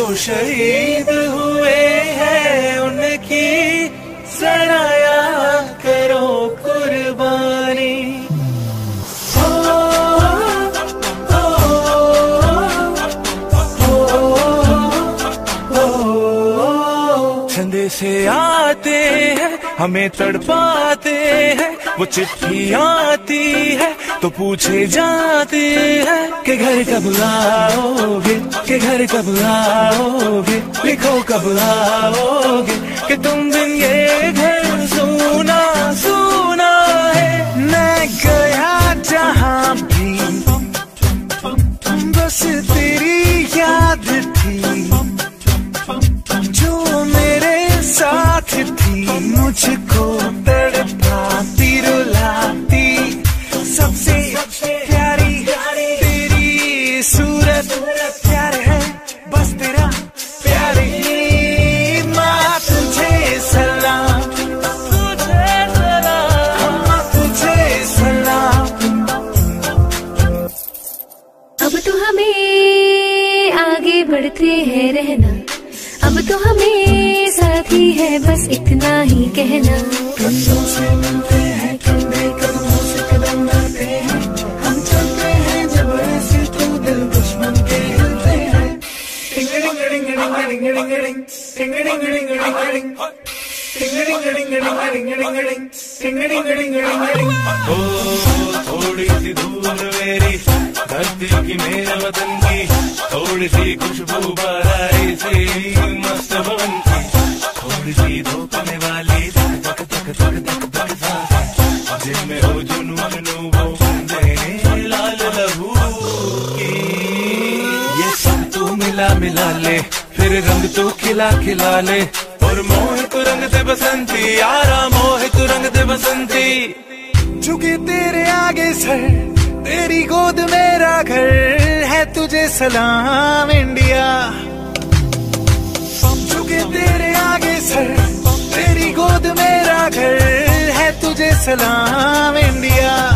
शहीद हुए हैं उनकी सराया करो कुर्बानी। से आते हैं हमें तड़पाते हैं, वो चिट्ठी आती है तो पूछे जाते हैं कि घर कब आओगे, कि घर कब आओगे, लिखो कब आओगे कि तुम दिन ये घर सूना सूना है। मैं गया जहाँ भी बस तेरी याद थी, जो मेरे साथ थी मुझको तड़पाती रुलाती, सबसे प्यारी तेरी सूरत प्यार है बस तेरा प्यार ही। माँ तुझे सलाम, तुझे सलाम, तुझे सलाम। अब तो हमें आगे बढ़ते हैं रहना, अब तो हमें साथी है बस इतना ही कहना। कंधों से मिलते हैं कंधे कदमों से कदम मिलते हैं, हम चलते हैं जब ऐसे तो दिल दुश्मन के हिलते हैं। टिंग टिंग टिंग टिंग टिंग टिंग टिंग टिंग टिंग टिंग टिंग टिंग थोड़ी सी दूर मेरी धरती की मेरे वतन की, थोड़ी सी खुशबू बाराई सी मस्त पवन की, थोड़ी सी धोखने वाली धक धक धक धक धक सांसें, जिनमें हो जुनून वो बंदे लाल लहू की। ये सब तू मिला मिला ले, फिर रंग तू खिला खिला ले, और मोहित रंग दे बसंती यारा, मोहित रंग दे बसंती। झुके तेरे आगे सर, तेरी गोद मेरा घर है, तुझे सलाम इंडिया। झुके तेरे आगे सर, तेरी गोद मेरा घर है, तुझे सलाम इंडिया।